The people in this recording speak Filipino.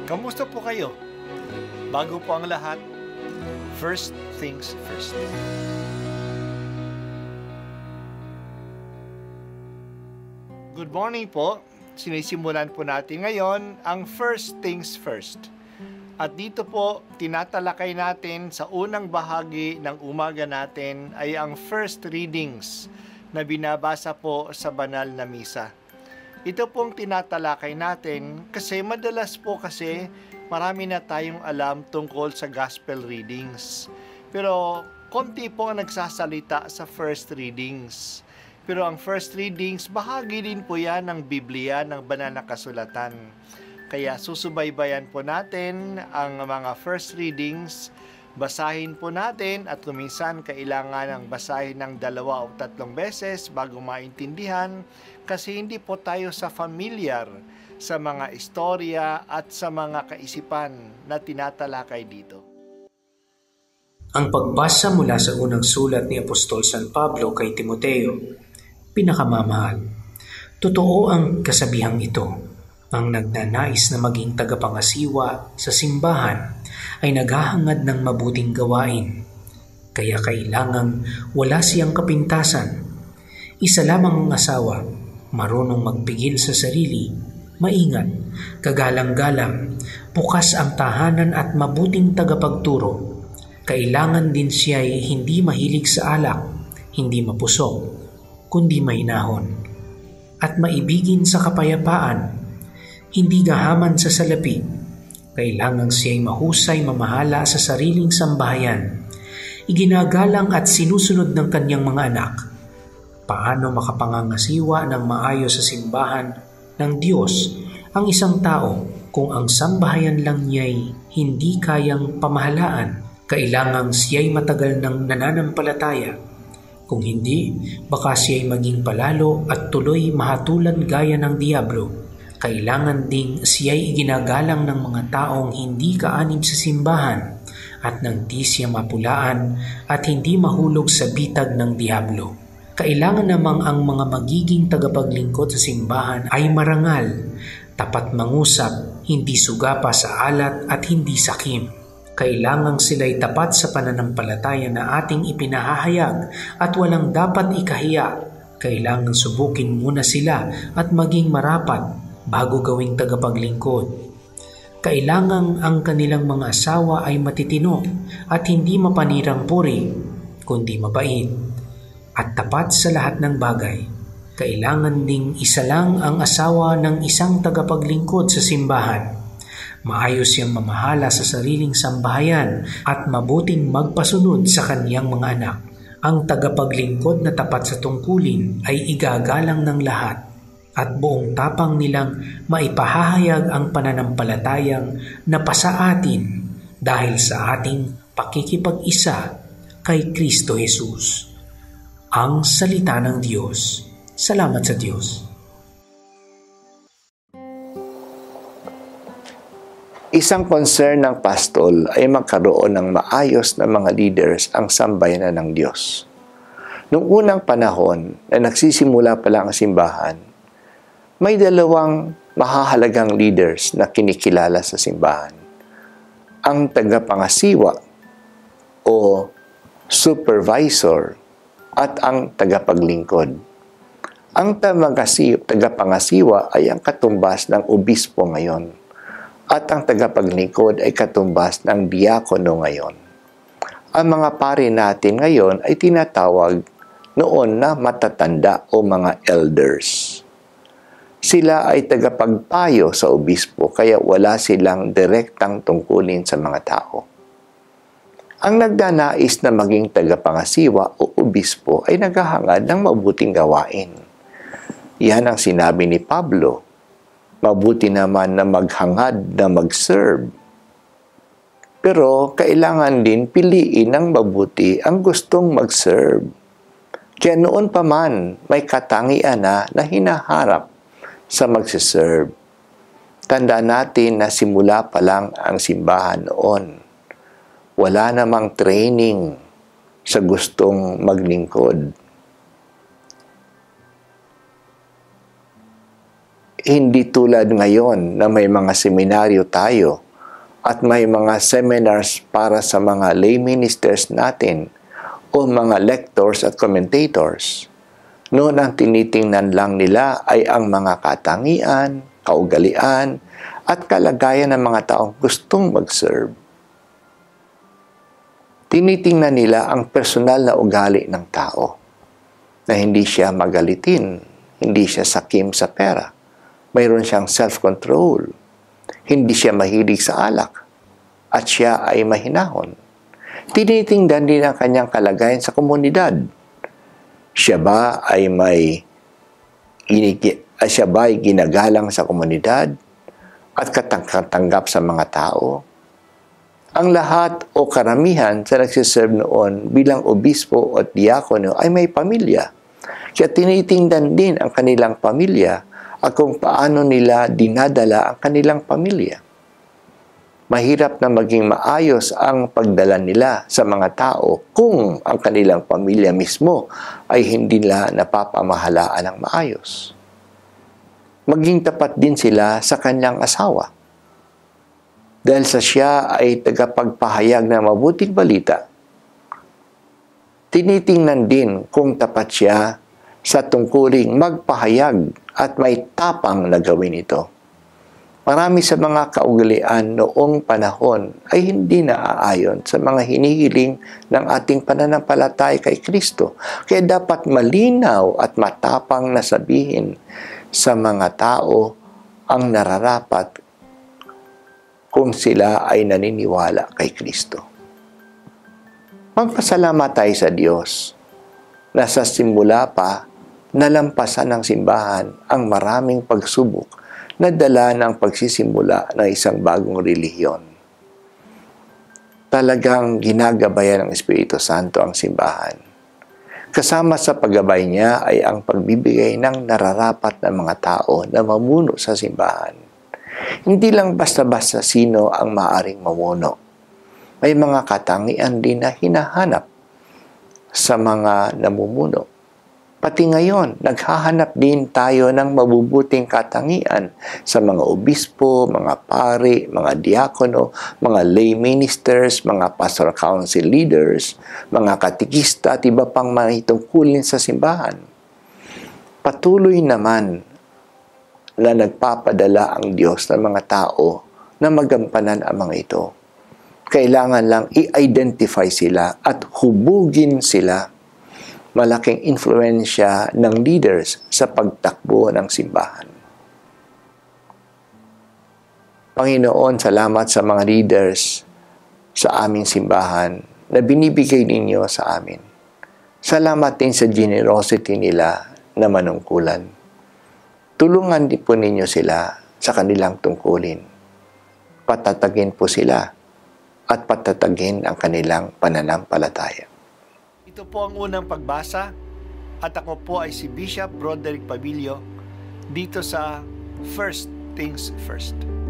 Kamusta po kayo? Bago po ang lahat, first things first. Good morning po. Sinisimulan po natin ngayon ang first things first. At dito po, tinatalakay natin sa unang bahagi ng umaga natin ay ang first readings na binabasa po sa banal na misa. Ito pong tinatalakay natin kasi madalas po kasi marami na tayong alam tungkol sa gospel readings. Pero konti po ang nagsasalita sa first readings. Pero ang first readings, bahagi din po yan ng Biblia, ng banal na kasulatan. Kaya susubaybayan po natin ang mga first readings. Basahin po natin at minsan kailangan ng basahin ng 2 o 3 beses bago maintindihan kasi hindi po tayo familiar sa mga istorya at sa mga kaisipan na tinatalakay dito. Ang pagbasa mula sa unang sulat ni Apostol San Pablo kay Timoteo, pinakamamahal. Totoo ang kasabihang ito. Ang nagnanais na maging tagapangasiwa sa simbahan ay naghahangad ng mabuting gawain, kaya kailangang wala siyang kapintasan. Isa lamang ang asawa, marunong magpigil sa sarili, maingat, kagalang-galang, bukas ang tahanan at mabuting tagapagturo. Kailangan din siya ay hindi mahilig sa alak, hindi mapusok, kundi mahinahon, at maibigin sa kapayapaan, hindi gahaman sa salapi. Kailangang siya'y mahusay mamahala sa sariling sambahayan, iginagalang at sinusunod ng kanyang mga anak. Paano makapangangasiwa ng maayos sa simbahan ng Diyos ang isang tao kung ang sambahayan lang niya'y hindi kayang pamahalaan? Kailangang siya'y matagal ng nananampalataya. Kung hindi, baka siya'y maging palalo at tuloy mahatulan gaya ng Diablo. Kailangan ding siya'y iginagalang ng mga taong hindi kaanib sa simbahan at nang di siya mapulaan at hindi mahulog sa bitag ng Diablo. Kailangan namang ang mga magiging tagapaglingkod sa simbahan ay marangal, tapat mangusap, hindi sugapa sa alat at hindi sakim. Kailangang sila'y tapat sa pananampalataya na ating ipinahahayag at walang dapat ikahiya. Kailangan subukin muna sila at maging marapat bago gawing tagapaglingkod. Kailangang ang kanilang mga asawa ay matitino at hindi mapanirang puri, kundi mabait at tapat sa lahat ng bagay. Kailangan ding isa lang ang asawa ng isang tagapaglingkod sa simbahan. Maayos siyang mamahala sa sariling sambahayan at mabuting magpasunod sa kaniyang mga anak. Ang tagapaglingkod na tapat sa tungkulin ay igagalang ng lahat at buong tapang nilang maipahahayag ang pananampalatayang napasa atin dahil sa ating pakikipag-isa kay Kristo Jesus. Ang salita ng Diyos. Salamat sa Diyos. Isang concern ng pastol ay magkaroon ng maayos na mga leaders ang sambayanan ng Diyos. Noong unang panahon na nagsisimula pa lang ang simbahan, may 2 mahahalagang leaders na kinikilala sa simbahan. Ang tagapangasiwa o supervisor at ang tagapaglingkod. Ang tagapangasiwa ay ang katumbas ng obispo ngayon at ang tagapaglingkod ay katumbas ng diakono ngayon. Ang mga pari natin ngayon ay tinatawag noon na matatanda o mga elders. Sila ay tagapagpayo sa obispo kaya wala silang direktang tungkulin sa mga tao. Ang nagnanais na maging tagapangasiwa o obispo ay naghahangad ng mabuting gawain. Yan ang sinabi ni Pablo. Mabuti naman na maghangad na mag-serve. Pero kailangan din piliin ng mabuti ang gustong mag-serve. Kaya noon pa man may katangian na hinaharap sa magsiserve. Tandaan natin na simula pa lang ang simbahan noon. Wala namang training sa gustong maglingkod. hindi tulad ngayon na may mga seminaryo tayo at may mga seminars para sa mga lay ministers natin o mga lectors at commentators. Noon ang tinitingnan lang nila ay ang mga katangian, kaugalian, at kalagayan ng mga taong gustong mag-serve. Tinitingnan nila ang personal na ugali ng tao, na hindi siya magalitin, hindi siya sakim sa pera, mayroon siyang self-control, hindi siya mahilig sa alak, at siya ay mahinahon. Tinitingnan din ang kanyang kalagayan sa komunidad. Siya ba ay ginagalang sa komunidad at katanggap sa mga tao? Ang lahat o karamihan sa nagsiserve noon bilang obispo at diakono ay may pamilya. Kaya tinitingnan din ang kanilang pamilya at kung paano nila dinadala ang kanilang pamilya. Mahirap na maging maayos ang pagdala nila sa mga tao kung ang kanilang pamilya mismo ay hindi nila napapamahalaan ng maayos. Maging tapat din sila sa kanyang asawa. Dahil sa siya ay tagapagpahayag ng mabuting balita, tinitingnan din kung tapat siya sa tungkuling magpahayag at may tapang na gawin ito. Marami sa mga kaugalian noong panahon ay hindi naaayon sa mga hinihiling ng ating pananampalataya kay Kristo. Kaya dapat malinaw at matapang na sabihin sa mga tao ang nararapat kung sila ay naniniwala kay Kristo. Magpasalamat tayo sa Diyos na sa simula pa nalampasan ng simbahan ang maraming pagsubok na dala ng pagsisimula ng isang bagong relihiyon. Talagang ginagabayan ng Espiritu Santo ang simbahan. Kasama sa paggabay niya ay ang pagbibigay ng nararapat na mga tao na mamuno sa simbahan. Hindi lang basta-basta sino ang maaring mamuno. May mga katangian din na hinahanap sa mga namumuno. Pati ngayon, naghahanap din tayo ng mabubuting katangian sa mga obispo, mga pari, mga diakono, mga lay ministers, mga pastoral council leaders, mga katikista at iba pang mga tungkulin sa simbahan. Patuloy naman na nagpapadala ang Diyos ng mga tao na magampanan ang mga ito. Kailangan lang i-identify sila at hubugin sila. Malaking influensya ng leaders sa pagtakbo ng simbahan. Panginoon, salamat sa mga leaders sa aming simbahan na binibigay ninyo sa amin. Salamat din sa generosity nila na manungkulan. Tulungan din po ninyo sila sa kanilang tungkulin. Patatagin po sila at patatagin ang kanilang pananampalataya. Ito po ang unang pagbasa at ako po ay si Bishop Broderick Pabilio dito sa First Things First.